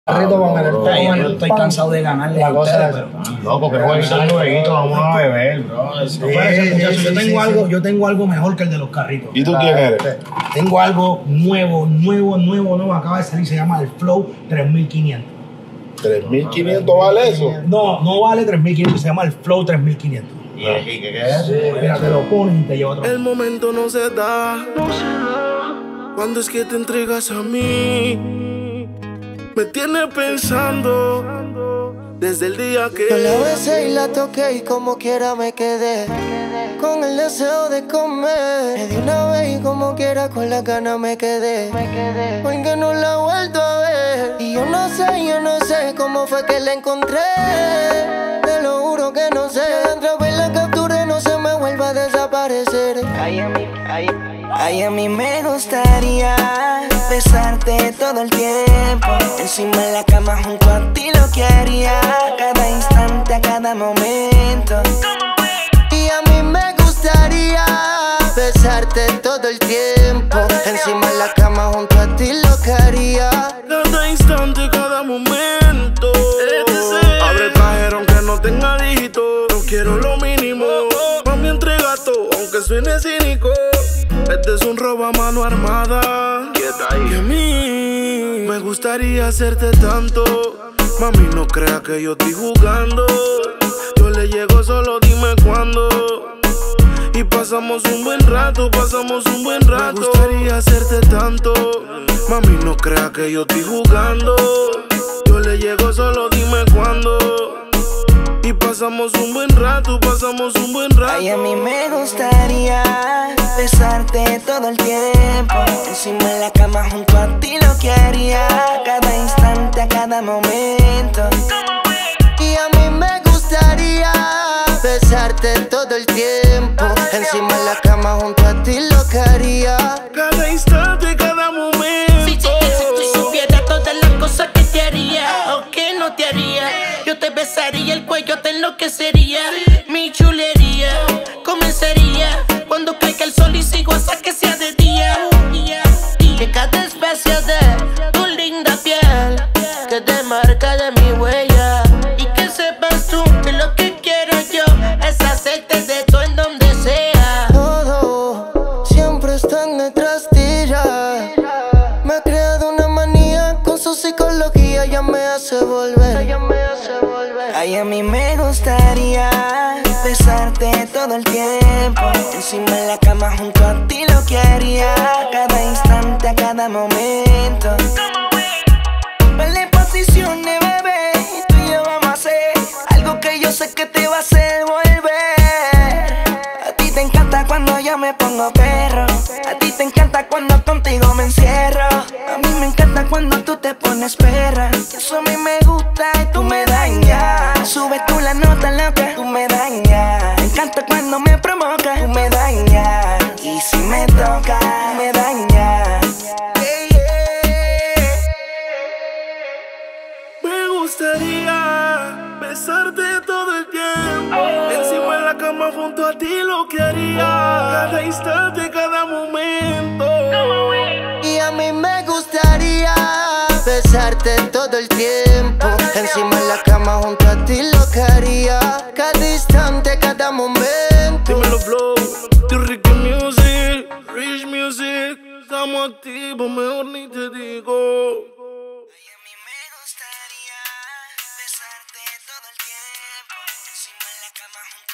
Carrito con el Yo estoy cansado de ganarle la a cosa ustedes, es. Loco, que jueguito de jueguito, vamos a beber, bro. yo tengo algo mejor que el de los carritos. ¿Y tú quién eres? Tengo algo nuevo, acaba de salir, se llama el Flow 3500. 3.500 vale eso. No vale 3500, se llama el Flow 3500. ¿Y qué es? Mira, te lo pones y te lleva otro. El momento no se da, cuando es que te entregas a mí. Me tiene pensando desde el día que yo la besé y la toqué y como quiera me quedé con el deseo de comer. Le di una vez y como quiera con la gana me quedé porque no la he vuelto a ver. Y yo no sé cómo fue que la encontré. Te lo juro que no sé. Otra vez la capturé, no se me vuelva a desaparecer. Ay, a mí me gustaría besarte todo el tiempo. Encima de la cama junto a ti lo que haría. A cada instante, a cada momento. Y a mí me gustaría besarte todo el tiempo. Encima de la cama junto a ti lo que haría. cada instante, cada momento. Abre el cajero aunque no tenga dígito. No quiero lo mínimo. Mami, entrega todo, aunque suene cínico. Este es un robo a mano armada. Y a mí me gustaría hacerte tanto. Mami, no crea que yo estoy jugando. Yo le llego, solo dime cuándo. Y pasamos un buen rato. Me gustaría hacerte tanto. Mami, no crea que yo estoy jugando. Yo le llego, solo dime cuándo. Y pasamos un buen rato. Ay, a mí me gustaría besarte todo el tiempo. Encima de la cama junto a ti lo que haría. A cada instante, a cada momento. Y a mí me gustaría besarte todo el tiempo. Encima de la cama junto a ti lo que haría. Cada instante, cada momento. Si tú supieras todas las cosas que te haría o que no te haría, yo te besaría el cuello, te enloquecería. Mi chulería comenzaría cuando caiga el sol y sigo hasta que sea de día. Que cada especie de tu linda piel quede marca de mi huella. Y que sepas tú que lo que quiero yo es hacerte de todo en donde sea. Todo siempre están detrás de ella. Me ha creado una manía con su psicología. Ya me hace volver. Ay, a mí me gustaría besarte todo el tiempo. Encima de la cama junto a ti lo que haría. A cada instante, a cada momento. Vale posiciones, bebé. Tú y yo vamos a hacer algo que yo sé que te va a hacer volver. A ti te encanta cuando yo me pongo perro. A ti te encanta cuando contigo me encierro. A mí me encanta cuando tú te pones perra. Eso a mí me gusta y tú me dañas. Subes tú la nota loca, tú me dañas. Me encanta cuando me provoca, tú me dañas. Y si me toca, tú me dañas. Me gustaría besarte todo el tiempo. Encima de la cama junto a ti lo que haría. Cada instante, cada momento. Y a mí me gustaría besarte todo el tiempo. Encima de la cama junto a ti lo que haría. Cada instante, cada momento. Dímelo flow, tu Ricky Music, Rich Music. Estamos activos, mejor ni te digo. Y a mí me gustaría besarte todo el tiempo. Encima de la cama junto